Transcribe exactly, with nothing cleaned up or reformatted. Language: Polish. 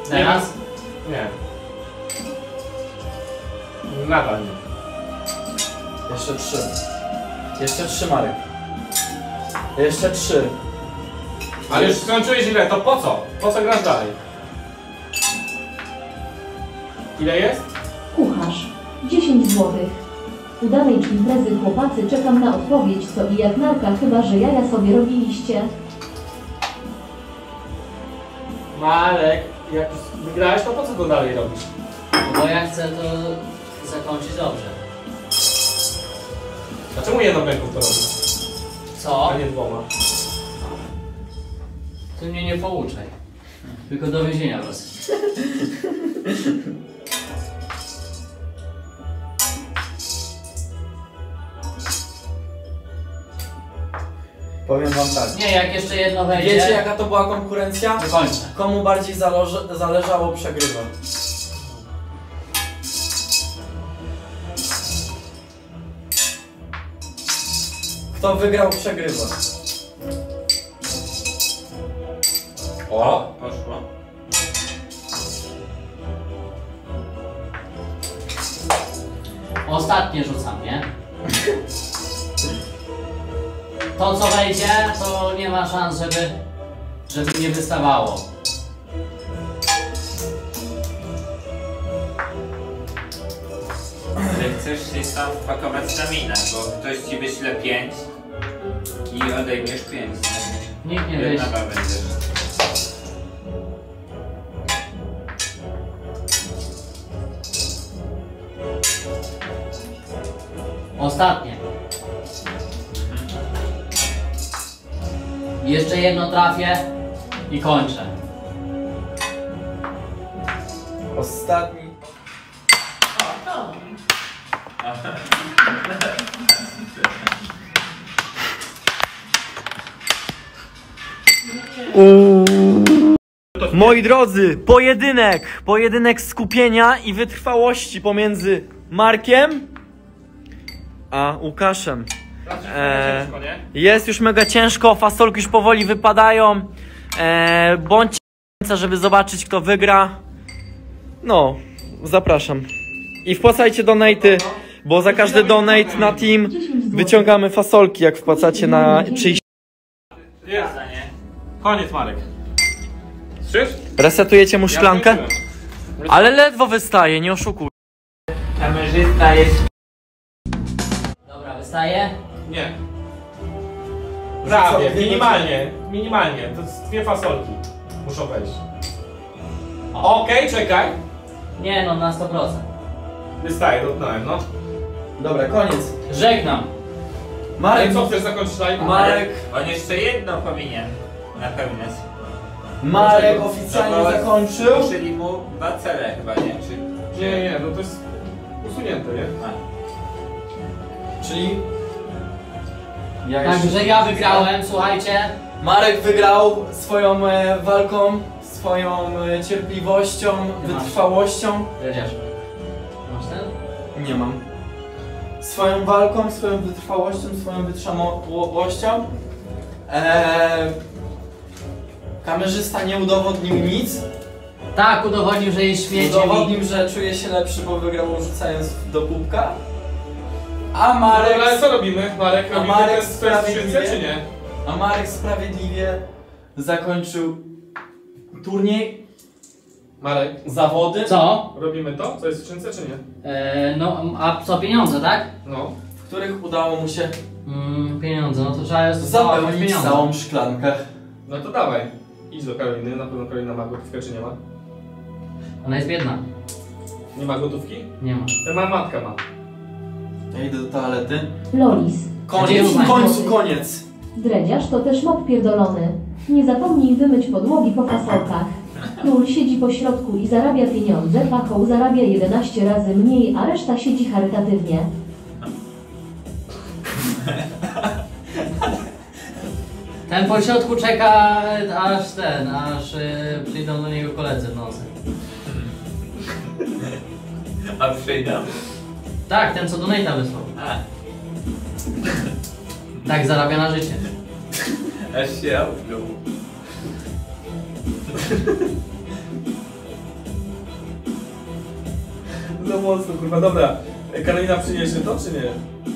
Teraz? Nie. Nadal nie. Jeszcze trzy. Jeszcze trzy, Marek. Jeszcze trzy. Ale już skończyłeś źle, to po co? Po co grasz dalej? Ile jest? Kucharz. dziesięć złotych. Udanej imprezy chłopacy, czekam na odpowiedź, co i jak narka, chyba że jaja sobie robiliście. Marek, jak już wygrałeś, to po co to dalej robisz? No bo ja chcę to zakończyć dobrze. A czemu jedną ręką to robisz? Co? A nie dwoma? Ty mnie nie pouczaj. Tylko do więzienia was. Powiem wam tak. Nie, jak jeszcze jedno wejdzie... Wiecie jaka to była konkurencja? Do końca. Komu bardziej zależy, zależało, przegrywa. Kto wygrał, przegrywa. O! Poszło. Ostatnie rzucam, nie? To co wejdzie, to nie ma szans, żeby, żeby nie wystawało. Ty chcesz się tam wpakować na minę, bo ktoś ci wyśle pięć i odejmiesz pięć. Nikt nie Jedna wyjdzie. będziesz. Ostatnie. Jeszcze jedno trafię i kończę. Ostatni. Moi drodzy, pojedynek, pojedynek skupienia i wytrwałości pomiędzy Markiem a Łukaszem. E, jest już mega ciężko, fasolki już powoli wypadają. E, bądźcie żeby zobaczyć, kto wygra. No, zapraszam. I wpłacajcie donaty, bo za każdy donate na team wyciągamy fasolki, jak wpłacacie na czyjś. Jest. Koniec, Marek. Słyszysz? Resetujecie mu szklankę? Ale ledwo wystaje, nie oszukuj. Kamerzysta jest... Dobra, wystaje? Nie. Prawie, minimalnie, minimalnie. To jest dwie fasolki muszą wejść. Okej, okay, czekaj. Nie no, na sto procent. Wystaje, dotknąłem, no. Dobra, koniec. Żegnam. Marek, Ale co chcesz zakończyć live? Marek, On jeszcze jedno powinien napełniać. Marek oficjalnie No bo zakończył. Czyli mu dwa cele chyba, nie? Czy... Nie, nie, no to jest usunięte, nie? A. Czyli... Ja Także jeszcze- ja wygrałem, słuchajcie. Marek wygrał swoją e, walką, swoją e, cierpliwością, Ty masz. wytrwałością. Dredziarz. Masz ten? Nie mam. Swoją walką, swoją wytrwałością, swoją wytrzymałością. Eee, kamerzysta nie udowodnił nic. Tak, udowodnił, że jest śmieciem. Udowodnił, że czuje się lepszy, bo wygrał rzucając do kubka. A Marek... No, ale co robimy, Marek? A Robimy Marek test test sprawiedliwie? czy nie? A Marek sprawiedliwie zakończył turniej, Marek, zawody. Co? robimy to? Co jest w skrzynce, czy nie? E, no, a co, pieniądze, tak? No. W których udało mu się Mm, pieniądze, no to trzeba jest zapełnić zapełnić pieniądze. całą szklankę. No to dawaj. Idź do Karoliny, na pewno Karolina ma gotówkę, czy nie ma? Ona jest biedna. Nie ma gotówki? Nie ma. To ma matka ma. Ja idę do toalety. Lolis. Koniec, w końcu koniec. Dredziarz to też mop pierdolony. Nie zapomnij wymyć podłogi po fasolkach. Król siedzi po środku i zarabia pieniądze, pachoł zarabia jedenaście razy mniej, a reszta siedzi charytatywnie. Ten po środku czeka aż ten, aż y, przyjdą do niego koledzy w nocy. A przyjdą? Tak, ten co donate'a wysłał. A. Tak zarabia na życie. Aż się obdół. Za mocno, kurwa, dobra. Karolina przyniesie to, czy nie?